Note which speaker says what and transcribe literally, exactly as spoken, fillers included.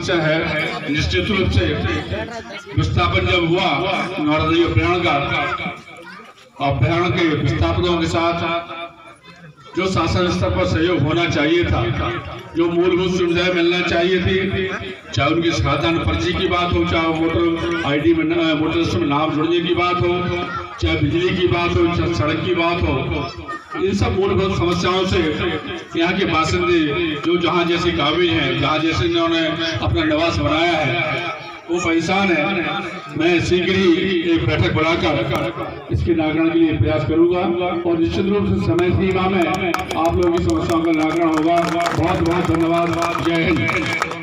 Speaker 1: समस्या है। निश्चित रूप से विस्थापन जब हुआ नौरदई अभ्यारण का, अभ्यारण के विस्थापनों के साथ जो शासन स्तर पर सहयोग होना चाहिए था, जो मूलभूत सुविधाएं मिलना चाहिए थी, चाहे उनकी खाद्यान्न पर्ची की बात हो, चाहे वोटर आईडी में वोटर लिस्ट में नाम जुड़ने की बात हो, चाहे बिजली की बात हो, चाहे सड़क की बात हो, इन सब मूलभूत समस्याओं से यहाँ के बासिंदे जो जहाँ जैसे काबिल हैं, जहाँ जैसे इन्होंने अपना निवास बनाया है, वो परेशान है। मैं शीघ्र ही एक बैठक बुलाकर इसके निराकरण के लिए प्रयास करूंगा और निश्चित रूप से समय सीमा में आप लोगों की समस्याओं का निराकरण होगा। बहुत बहुत धन्यवाद। जय हिंद।